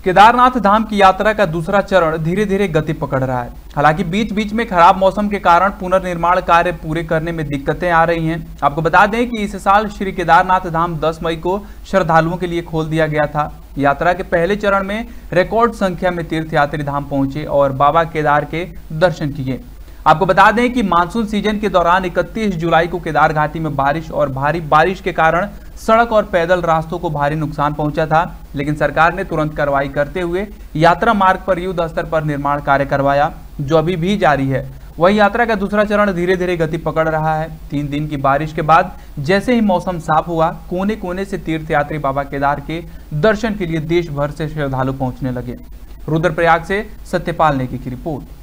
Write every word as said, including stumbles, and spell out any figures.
केदारनाथ धाम की यात्रा का दूसरा चरण धीरे धीरे गति पकड़ रहा है। हालांकि बीच बीच में खराब मौसम के कारण पुनर्निर्माण कार्य पूरे करने में दिक्कतें आ रही हैं। आपको बता दें कि इस साल श्री केदारनाथ धाम दस मई को श्रद्धालुओं के लिए खोल दिया गया था। यात्रा के पहले चरण में रिकॉर्ड संख्या में तीर्थयात्री धाम पहुंचे और बाबा केदार के दर्शन किए। आपको बता दें कि मानसून सीजन के दौरान इकतीस जुलाई को केदार घाटी में बारिश और भारी बारिश के कारण सड़क और पैदल रास्तों को भारी नुकसान पहुंचा था, लेकिन सरकार ने तुरंत कार्रवाई करते हुए यात्रा मार्ग पर युद्ध स्तर पर निर्माण कार्य करवाया, जो अभी भी जारी है। वही यात्रा का दूसरा चरण धीरे धीरे गति पकड़ रहा है। तीन दिन की बारिश के बाद जैसे ही मौसम साफ हुआ, कोने कोने से तीर्थयात्री बाबा केदार के दर्शन के लिए देश भर से श्रद्धालु पहुंचने लगे। रुद्रप्रयाग से सत्यपाल नेगी की रिपोर्ट।